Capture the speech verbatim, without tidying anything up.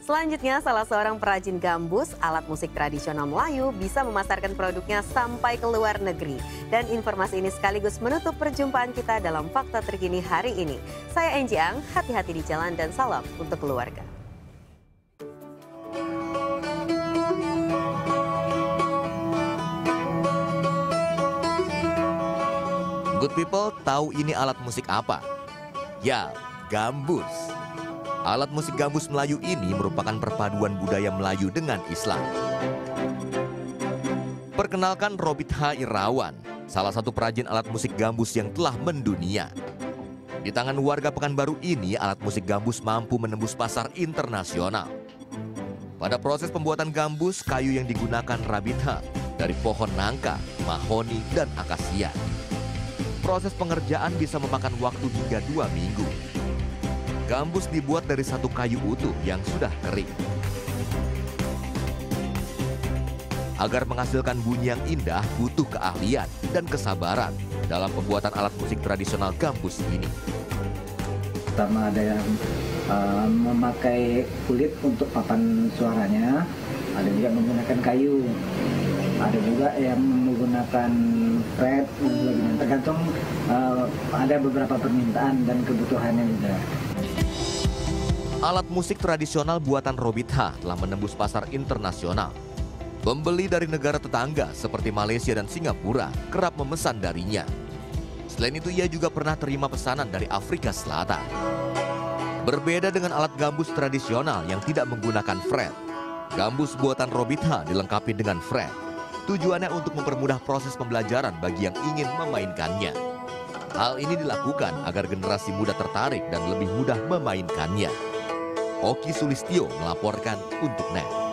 Selanjutnya, salah seorang perajin gambus, alat musik tradisional Melayu, bisa memasarkan produknya sampai ke luar negeri. Dan informasi ini sekaligus menutup perjumpaan kita dalam Fakta Terkini hari ini. Saya Enji Ang, hati-hati di jalan dan salam untuk keluarga. Good people, tahu ini alat musik apa? Ya, gambus. Alat musik gambus Melayu ini merupakan perpaduan budaya Melayu dengan Islam. Perkenalkan Robit H. Irawan, salah satu perajin alat musik gambus yang telah mendunia. Di tangan warga Pekanbaru ini, alat musik gambus mampu menembus pasar internasional. Pada proses pembuatan gambus, kayu yang digunakan Robit H. dari pohon nangka, mahoni, dan akasia. Proses pengerjaan bisa memakan waktu hingga dua minggu. Gambus dibuat dari satu kayu utuh yang sudah kering. Agar menghasilkan bunyi yang indah, butuh keahlian dan kesabaran dalam pembuatan alat musik tradisional gambus ini. Pertama ada yang uh, memakai kulit untuk papan suaranya, ada juga menggunakan kayu, ada juga yang menggunakan fret, tergantung uh, ada beberapa permintaan dan kebutuhannya juga. Alat musik tradisional buatan Robit H telah menembus pasar internasional. Pembeli dari negara tetangga seperti Malaysia dan Singapura kerap memesan darinya. Selain itu, ia juga pernah terima pesanan dari Afrika Selatan. Berbeda dengan alat gambus tradisional yang tidak menggunakan fret, gambus buatan Robit H dilengkapi dengan fret. Tujuannya untuk mempermudah proses pembelajaran bagi yang ingin memainkannya. Hal ini dilakukan agar generasi muda tertarik dan lebih mudah memainkannya. Oki Sulistyo melaporkan untuk N E T.